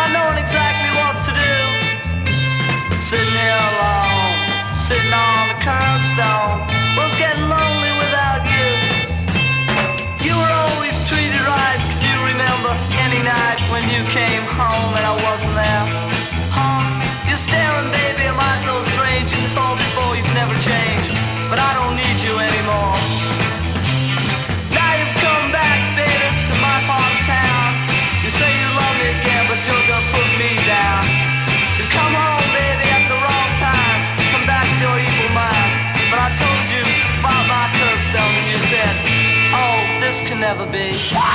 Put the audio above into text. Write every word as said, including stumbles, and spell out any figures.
not knowing exactly what to do. Sitting here alone, sitting on the curbstone, was getting lonely without you. You were always treated right. Could you remember any night when you came home and I wasn't there? Huh? You're staring, baby, am I so strange? You saw before, you've never changed, but I don't need you anymore. Now you've come back, baby, to my part of town. You say you love me again, but you're gonna put me down. You come home, baby, at the wrong time. Come back with your evil mind. But I told you about my curbstone and you said, oh, this can never be.